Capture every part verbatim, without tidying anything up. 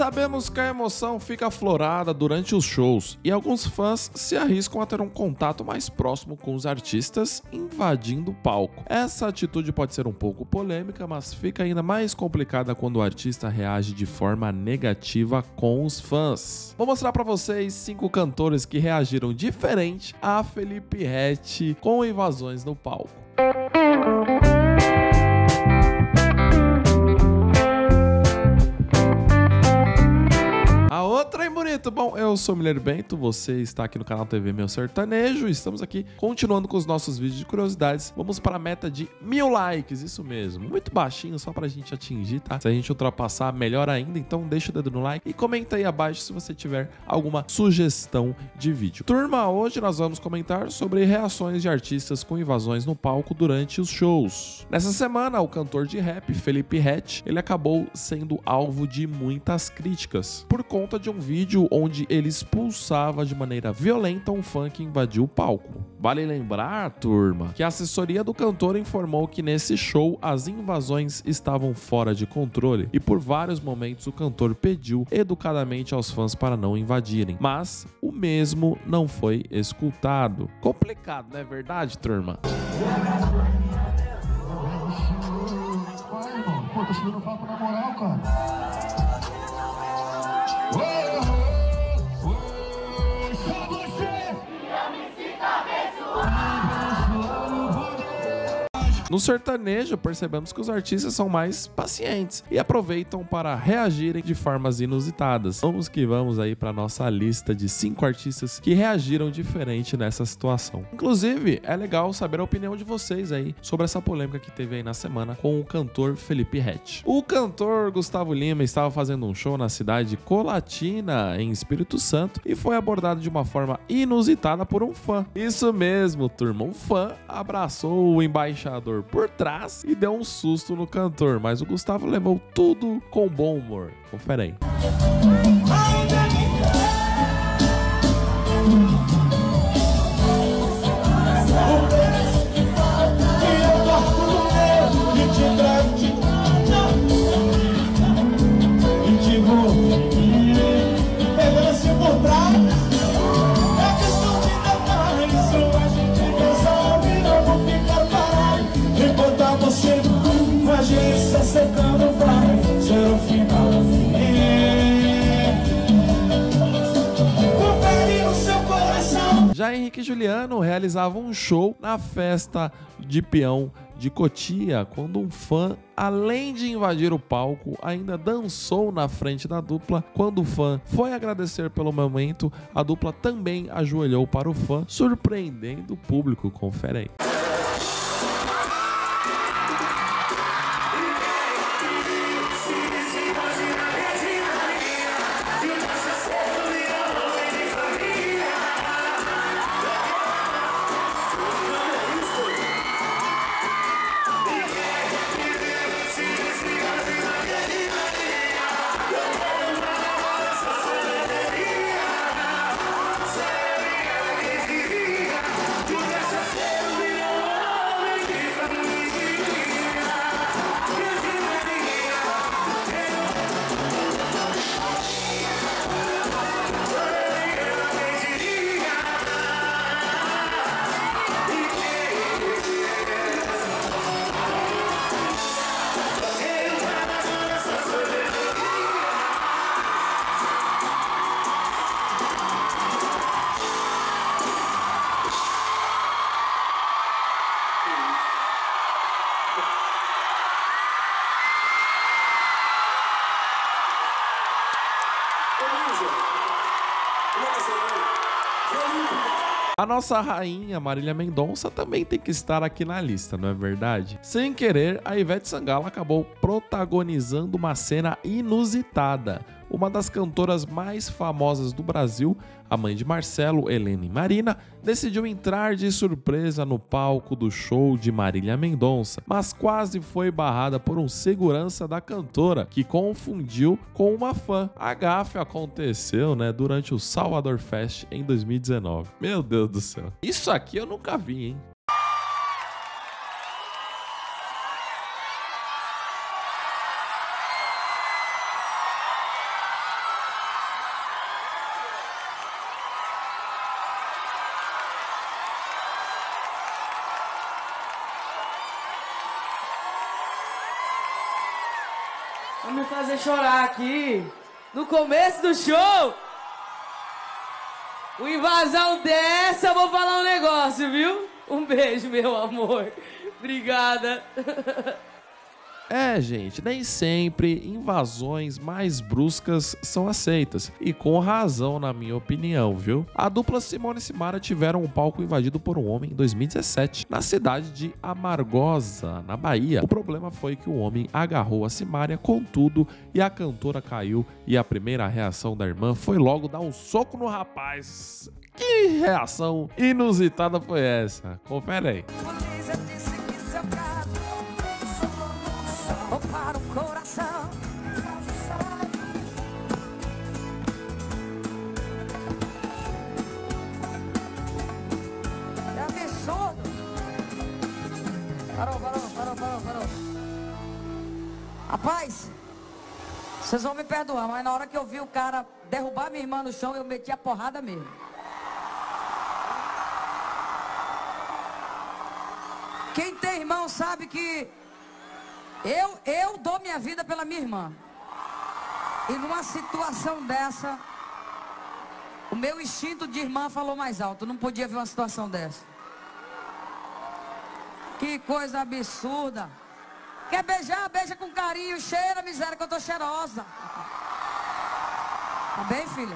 Sabemos que a emoção fica aflorada durante os shows e alguns fãs se arriscam a ter um contato mais próximo com os artistas invadindo o palco. Essa atitude pode ser um pouco polêmica, mas fica ainda mais complicada quando o artista reage de forma negativa com os fãs. Vou mostrar pra vocês cinco cantores que reagiram diferente a Felipe Ret com invasões no palco. Outra, hein, bonito? Bom, eu sou o Miller Bento, você está aqui no canal T V Meu Sertanejo. Estamos aqui continuando com os nossos vídeos de curiosidades. Vamos para a meta de mil likes, isso mesmo. Muito baixinho, só pra gente atingir, tá? Se a gente ultrapassar, melhor ainda. Então deixa o dedo no like e comenta aí abaixo se você tiver alguma sugestão de vídeo. Turma, hoje nós vamos comentar sobre reações de artistas com invasões no palco durante os shows. Nessa semana, o cantor de rap, Felipe Ret, ele acabou sendo alvo de muitas críticas por conta de um vídeo onde ele expulsava de maneira violenta um fã que invadiu o palco. Vale lembrar, turma, que a assessoria do cantor informou que nesse show as invasões estavam fora de controle e por vários momentos o cantor pediu educadamente aos fãs para não invadirem, mas o mesmo não foi escutado. Complicado, não é verdade, turma? Vai, irmão. Pô, tá subindo o papo na moral, cara. No sertanejo, percebemos que os artistas são mais pacientes e aproveitam para reagirem de formas inusitadas. Vamos que vamos aí para nossa lista de cinco artistas que reagiram diferente nessa situação. Inclusive, é legal saber a opinião de vocês aí sobre essa polêmica que teve aí na semana com o cantor Felipe Ret. O cantor Gustavo Lima estava fazendo um show na cidade de Colatina, em Espírito Santo, e foi abordado de uma forma inusitada por um fã. Isso mesmo, turma, um fã abraçou o embaixador por trás e deu um susto no cantor, mas o Gustavo levou tudo com bom humor. Confere aí. Já Henrique e Juliano realizavam um show na festa de peão de Cotia, quando um fã, além de invadir o palco, ainda dançou na frente da dupla. Quando o fã foi agradecer pelo momento, a dupla também ajoelhou para o fã, surpreendendo o público. Confere aí. A nossa rainha Marília Mendonça também tem que estar aqui na lista, não é verdade? Sem querer, a Ivete Sangalo acabou protagonizando uma cena inusitada. Uma das cantoras mais famosas do Brasil, a mãe de Marcelo, Helena e Marina, decidiu entrar de surpresa no palco do show de Marília Mendonça, mas quase foi barrada por um segurança da cantora, que confundiu com uma fã. A gafe aconteceu, né, durante o Salvador Fest em dois mil e dezenove. Meu Deus do céu. Isso aqui eu nunca vi, hein? me fazer chorar aqui. No começo do show, o invasão dessa, eu vou falar um negócio, viu? Um beijo, meu amor. Obrigada. É, gente, nem sempre invasões mais bruscas são aceitas. E com razão, na minha opinião, viu? A dupla Simone e Simara tiveram um palco invadido por um homem em dois mil e dezessete, na cidade de Amargosa, na Bahia. O problema foi que o homem agarrou a Simária com tudo e a cantora caiu. E a primeira reação da irmã foi logo dar um soco no rapaz. Que reação inusitada foi essa? Confere aí. Para o coração. É absurdo. Parou, parou, parou, parou, parou. Rapaz, vocês vão me perdoar, mas na hora que eu vi o cara derrubar minha irmã no chão, eu meti a porrada mesmo. Quem tem irmão sabe que Eu, eu dou minha vida pela minha irmã. E numa situação dessa, o meu instinto de irmã falou mais alto. Não podia ver uma situação dessa. Que coisa absurda. Quer beijar? Beija com carinho. Cheira, miséria, que eu tô cheirosa. Tá bem, filha?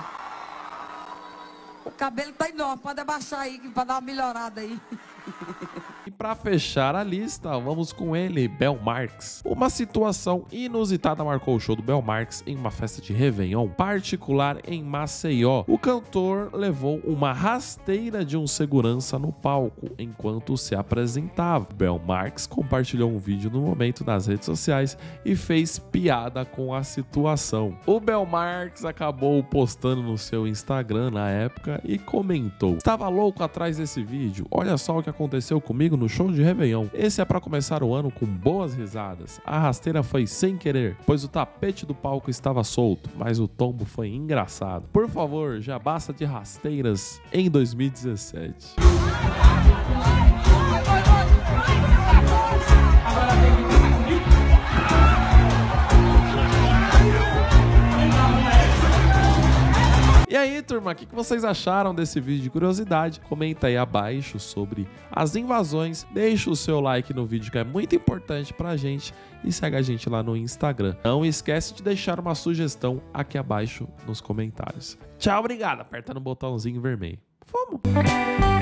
O cabelo tá enorme. Pode abaixar aí, pra dar uma melhorada aí. E para fechar a lista, vamos com ele, Bel Marques. Uma situação inusitada marcou o show do Bel Marques em uma festa de Réveillon particular em Maceió. O cantor levou uma rasteira de um segurança no palco enquanto se apresentava. Bel Marques compartilhou um vídeo no momento nas redes sociais e fez piada com a situação. O Bel Marques acabou postando no seu Instagram na época e comentou: "Estava louco atrás desse vídeo, olha só o que aconteceu comigo no show de Réveillon. Esse é pra começar o ano com boas risadas. A rasteira foi sem querer, pois o tapete do palco estava solto, mas o tombo foi engraçado. Por favor, já basta de rasteiras em dois mil e dezessete. E aí, turma, o que vocês acharam desse vídeo de curiosidade? Comenta aí abaixo sobre as invasões, deixa o seu like no vídeo que é muito importante pra gente e segue a gente lá no Instagram. Não esquece de deixar uma sugestão aqui abaixo nos comentários. Tchau, obrigado, aperta no botãozinho vermelho. Vamos!